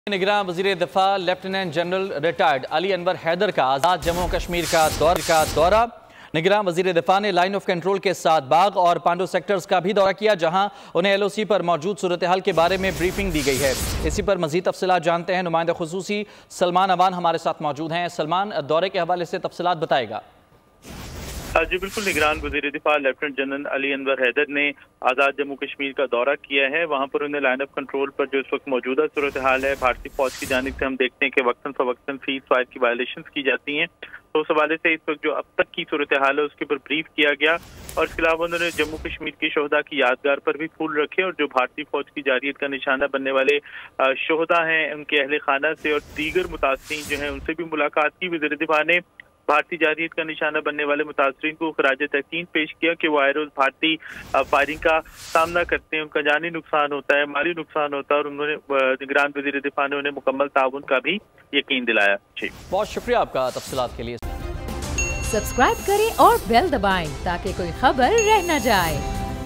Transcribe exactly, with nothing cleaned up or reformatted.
निगरान वज़ीर दिफा lieutenant general retired Ali Anwar Haider का आज़ाद जम्मू कश्मीर का दौर का दौरा। निगरान वज़ीर दिफा ने लाइन ऑफ कंट्रोल के साथ बाग और पांडो सेक्टर्स का भी दौरा किया, जहां उन्हें एल ओ सी पर मौजूद सूरत हाल के बारे में ब्रीफिंग दी गई है। इसी पर मज़ीद तफसीलात जानते हैं, नुमाइंदा खुसूसी सलमान अवान हमारे साथ मौजूद हैं। सलमान, दौरे के हवाले से तफसीलात बताएगा। जी बिल्कुल, निगरान वज़ीर दिफा लेफ्टिनेंट जनरल अली अनवर हैदर ने आज़ाद जम्मू कश्मीर का दौरा किया है। वहाँ पर उन्हें लाइन ऑफ कंट्रोल पर जो इस वक्त मौजूदा सूरत हाल है भारतीय फौज की जानिब से हम देखते हैं कि वक्तन फवक्तन सीज फायर की वायलेशन की जाती हैं, तो उस हवाले से इस वक्त जो अब तक की सूरत हाल है उसके ऊपर ब्रीफ किया गया। और इसके अलावा उन्होंने जम्मू कश्मीर के शोहदा की यादगार पर भी फूल रखे और जो भारतीय फौज की जारियत का निशाना बनने वाले शोहदा हैं उनके अहले खाना से और दीगर मुतासरीन जो हैं उनसे भी मुलाकात की। वज़ीर दिफा ने भारतीय जारियत का निशाना बनने वाले मुतासरीन को खराज तहसीन पेश किया कि वो आए रोज भारतीय फायरिंग का सामना करते हैं, उनका जानी नुकसान होता है, माली नुकसान होता है, और उन्होंने निगरान वज़ीर दिफा ने उन्हें मुकम्मल ताउन का भी यकीन दिलाया। जी बहुत शुक्रिया आपका तफसीलात के लिए। सब्सक्राइब करें और बेल दबाएं ताकि कोई खबर रह न जाए।